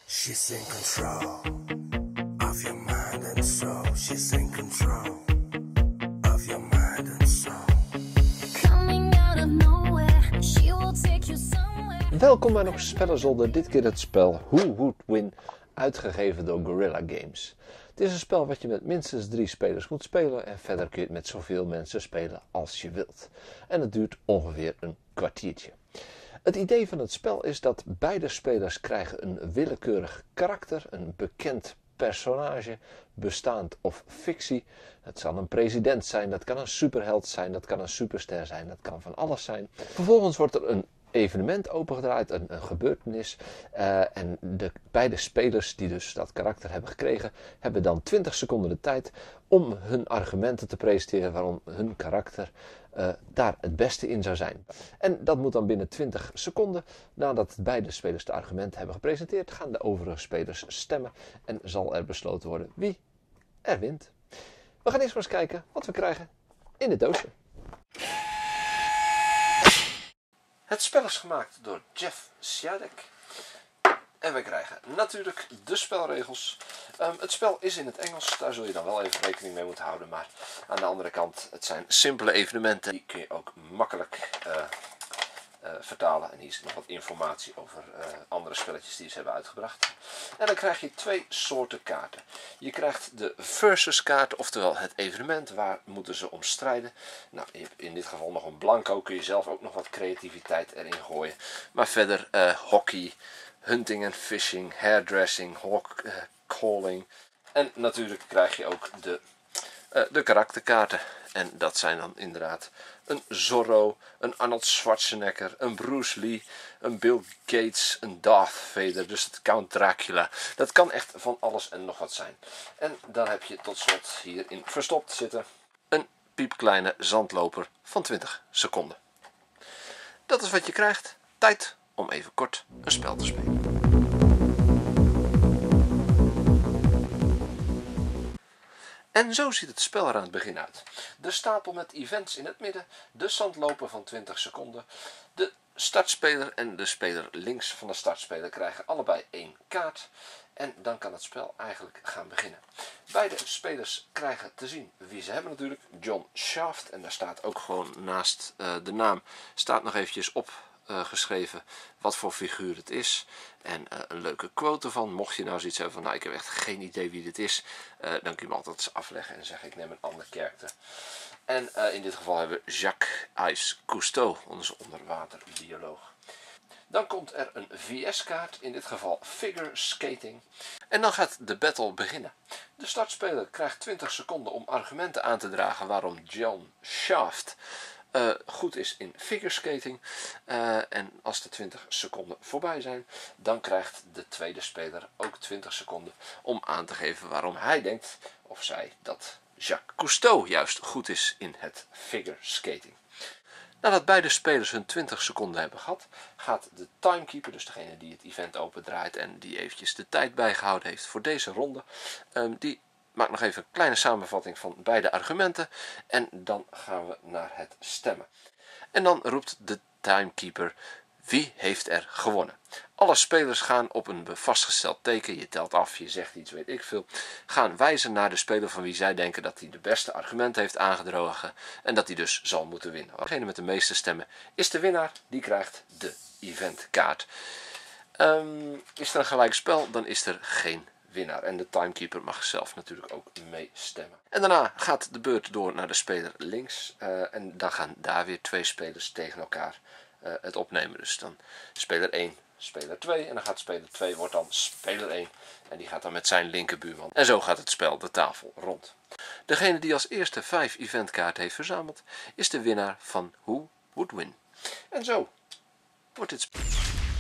She's in control of your mind and soul. She's in control of your mind and soul. Coming out of nowhere, she will take you somewhere. Welkom bij nog Spellenzolder, dit keer het spel Who Would Win, uitgegeven door Guerrilla Games. Het is een spel wat je met minstens 3 spelers moet spelen en verder kun je het met zoveel mensen spelen als je wilt. En het duurt ongeveer een kwartiertje. Het idee van het spel is dat beide spelers krijgen een willekeurig karakter, een bekend personage, bestaand of fictie. Het zal een president zijn, dat kan een superheld zijn, dat kan een superster zijn, dat kan van alles zijn. Vervolgens wordt er een evenement opengedraaid, een gebeurtenis. En de beide spelers die dus dat karakter hebben gekregen, hebben dan 20 seconden de tijd om hun argumenten te presenteren waarom hun karakter daar het beste in zou zijn. En dat moet dan binnen 20 seconden, nadat beide spelers de argumenten hebben gepresenteerd, gaan de overige spelers stemmen en zal er besloten worden wie er wint. We gaan eerst maar eens kijken wat we krijgen in het doosje. Het spel is gemaakt door Jeff Siadek. En we krijgen natuurlijk de spelregels. Het spel is in het Engels, daar zul je dan wel even rekening mee moeten houden. Maar aan de andere kant, het zijn simpele evenementen. Die kun je ook makkelijk vertalen. En hier is nog wat informatie over andere spelletjes die ze hebben uitgebracht. En dan krijg je 2 soorten kaarten. Je krijgt de versus kaart, oftewel het evenement, waar moeten ze om strijden. Nou, je hebt in dit geval nog een blanco, kun je zelf ook nog wat creativiteit erin gooien. Maar verder hockey, hunting en fishing, hairdressing, calling. En natuurlijk krijg je ook de karakterkaarten. En dat zijn dan inderdaad een Zorro, een Arnold Schwarzenegger, een Bruce Lee, een Bill Gates, een Darth Vader, dus het Count Dracula. Dat kan echt van alles en nog wat zijn. En dan heb je tot slot hierin verstopt zitten een piepkleine zandloper van 20 seconden. Dat is wat je krijgt. Tijd om even kort een spel te spelen. En zo ziet het spel er aan het begin uit. De stapel met events in het midden, de zandloper van 20 seconden, de startspeler en de speler links van de startspeler krijgen allebei 1 kaart. En dan kan het spel eigenlijk gaan beginnen. Beide spelers krijgen te zien wie ze hebben natuurlijk. John Shaft, en daar staat ook gewoon naast de naam, staat nog eventjes op geschreven wat voor figuur het is. En een leuke quote ervan. Mocht je nou zoiets hebben van, nou ik heb echt geen idee wie dit is. Dan kun je hem altijd eens afleggen en zeggen ik neem een ander karakter. En in dit geval hebben we Jacques Yves Cousteau, onze onderwaterbioloog. Dan komt er een VS-kaart, in dit geval Figure Skating. En dan gaat de battle beginnen. De startspeler krijgt 20 seconden om argumenten aan te dragen waarom John Shaft goed is in figure skating. En als de 20 seconden voorbij zijn, dan krijgt de tweede speler ook 20 seconden om aan te geven waarom hij denkt, of zij, dat Jacques Cousteau juist goed is in het figure skating. Nadat beide spelers hun 20 seconden hebben gehad, gaat de timekeeper, dus degene die het event opendraait en die eventjes de tijd bijgehouden heeft voor deze ronde, die maak nog even een kleine samenvatting van beide argumenten en dan gaan we naar het stemmen. En dan roept de timekeeper wie heeft er gewonnen. Alle spelers gaan op een vastgesteld teken, je telt af, je zegt iets, weet ik veel, gaan wijzen naar de speler van wie zij denken dat hij de beste argumenten heeft aangedragen en dat hij dus zal moeten winnen. Degene met de meeste stemmen is de winnaar, die krijgt de eventkaart. Is er een gelijk spel, dan is er geen winnaar. En de timekeeper mag zelf natuurlijk ook meestemmen. En daarna gaat de beurt door naar de speler links. En dan gaan daar weer 2 spelers tegen elkaar het opnemen. Dus dan speler 1, speler 2. En dan gaat speler 2 wordt dan speler 1. En die gaat dan met zijn linkerbuurman. En zo gaat het spel de tafel rond. Degene die als eerste 5 eventkaarten heeft verzameld, is de winnaar van Who Would Win. En zo wordt dit spel.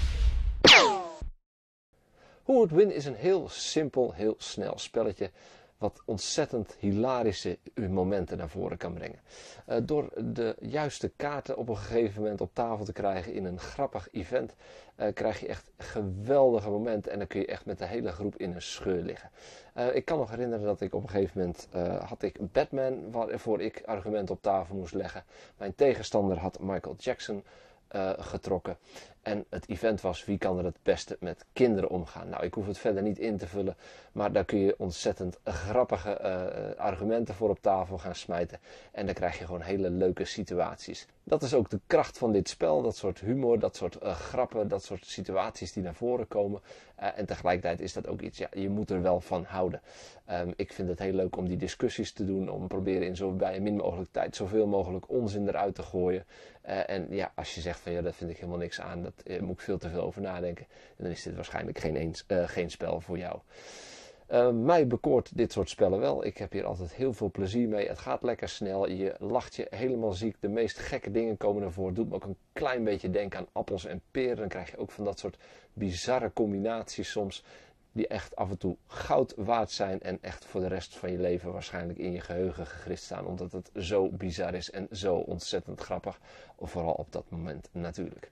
Who Would Win is een heel simpel, heel snel spelletje wat ontzettend hilarische momenten naar voren kan brengen. Door de juiste kaarten op een gegeven moment op tafel te krijgen in een grappig event, krijg je echt geweldige momenten en dan kun je echt met de hele groep in een scheur liggen. Ik kan nog herinneren dat ik op een gegeven moment had ik Batman waarvoor ik argumenten op tafel moest leggen. Mijn tegenstander had Michael Jackson getrokken. En het event was, wie kan er het beste met kinderen omgaan? Nou, ik hoef het verder niet in te vullen, maar daar kun je ontzettend grappige argumenten voor op tafel gaan smijten. En dan krijg je gewoon hele leuke situaties. Dat is ook de kracht van dit spel, dat soort humor, dat soort grappen, dat soort situaties die naar voren komen. En tegelijkertijd is dat ook iets, ja, je moet er wel van houden. Ik vind het heel leuk om die discussies te doen, om proberen in zo bij min mogelijk tijd zoveel mogelijk onzin eruit te gooien. En ja, als je zegt van ja, dat vind ik helemaal niks aan, dat moet ik veel te veel over nadenken, dan is dit waarschijnlijk geen spel voor jou. Mij bekoort dit soort spellen wel. Ik heb hier altijd heel veel plezier mee. Het gaat lekker snel. Je lacht je helemaal ziek. De meest gekke dingen komen ervoor. Doet me ook een klein beetje denken aan appels en peren. Dan krijg je ook van dat soort bizarre combinaties soms. Die echt af en toe goud waard zijn. En echt voor de rest van je leven waarschijnlijk in je geheugen gegrift staan. Omdat het zo bizar is en zo ontzettend grappig. Vooral op dat moment natuurlijk.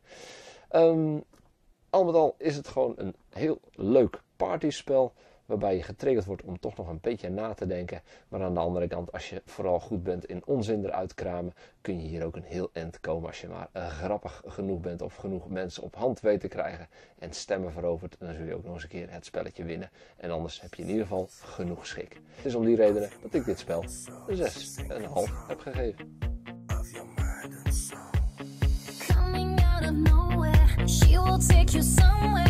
Al met al is het gewoon een heel leuk partyspel. Waarbij je getriggerd wordt om toch nog een beetje na te denken. Maar aan de andere kant, als je vooral goed bent in onzin eruit kramen, kun je hier ook een heel eind komen. Als je maar grappig genoeg bent of genoeg mensen op hand weet te krijgen en stemmen verovert, dan zul je ook nog eens een keer het spelletje winnen. En anders heb je in ieder geval genoeg schik. Het is om die redenen dat ik dit spel een 6,5 heb gegeven. Coming out of nowhere, she will take you somewhere.